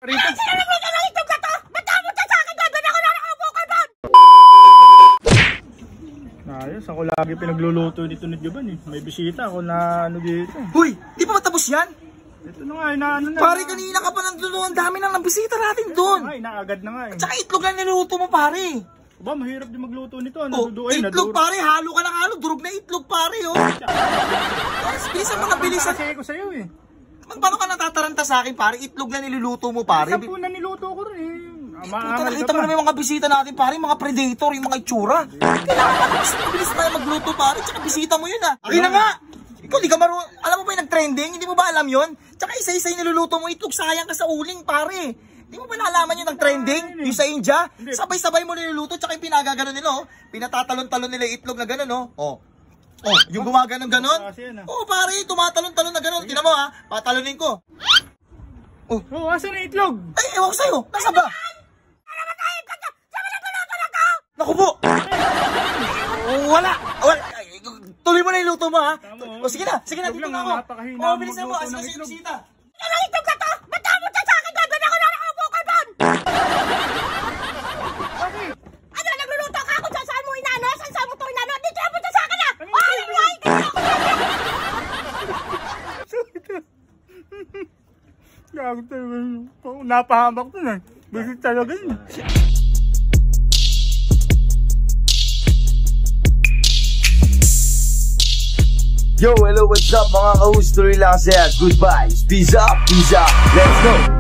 Prito. Ay, sinalabitan ng itlog na to! Ba't napunta sa akin doon? Doon ako nakaupo ka doon! Ayos, ako lagi pinagluluto dito ni Jovan eh. May bisita ako na ano dito. Huy, di pa matapos yan? Ito na nga, inaano na. Pare, kanina ka pa nandun. Ang dami nang bisita natin doon. Ay, inaagad na nga eh. Tsaka itlog lang niluto mo, pare. Ba, mahirap din magluto nito. Oh, itlog, pare. Halo ka ng halo. Durog na itlog, pare, oh. Bilisan mo na, bilisan. Kasi ko sa'yo eh. Paano ka natataranta sa akin, pare? Itlog na niluluto mo, pare. Isang po na niluto ko rin eh. Nakita mo na may mga bisita natin, pare. Mga predator, yung mga itsura. Kailangan bilis tayo magluto, pare. Tsaka bisita mo yun, ah. Akin na nga. Ikaw, di ka marunong. Alam mo ba yung nag-trending? Hindi mo ba alam yun? Tsaka isa-isa yung niluluto mo, itlog, sayang ka sa uling, pare. Di mo ba naalaman yung nag-trending? Yung sa India? Sabay-sabay mo niluluto, tsaka yung pinagaganon nila, oh. Pinatatalon-talon nila yung itlog na gano'n, oh. Oh, yung gumaganon ganon? Oh, pare, tumatalon-talon na ganon. Tingnan mo, ha. Patalonin ko. Oh, asan na itlog? Ay, ewan ko sa'yo. Nasa ba? Naku po! Wala! Tuloy mo na yung luto mo, ha? O, sige na, dito na ako. O, bilisan mo, asan na siya yung bisita? Ano itlog na to? Ba't napunta sa akin doon? Doon ako nakaupo ka doon! Ano, nagluluto ka ako dyan? Saan mo inano? Saan mo ito inano? Dito na punta sa akin, ah! Ay, ay! Gago talaga. Napahamak to na. Bisit talaga yun. Yo, hello, what's up mga ka-host? Tuloy lang saya. Goodbye. Peace up. Let's go.